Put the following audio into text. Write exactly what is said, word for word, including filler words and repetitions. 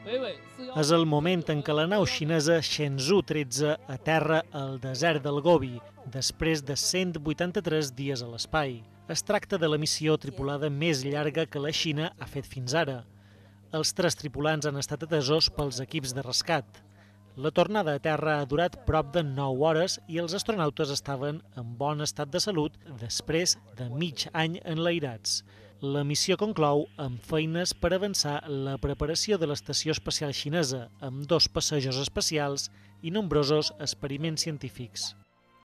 És el moment en què la nau xinesa Shenzhou tretze aterra al desert del Gobi, després de cent vuitanta-tres dies a l'espai. Es tracta de la missió tripulada més llarga que la Xina ha fet fins ara. Els tres tripulants han estat atesos pels equips de rescat. La tornada a terra ha durat prop de nou hores i els astronautes estaven en bon estat de salut després de mig any enlairats. La missió conclou amb feines per avançar la preparació de l'estació espacial xinesa, amb dos passejos espacials i nombrosos experiments científics.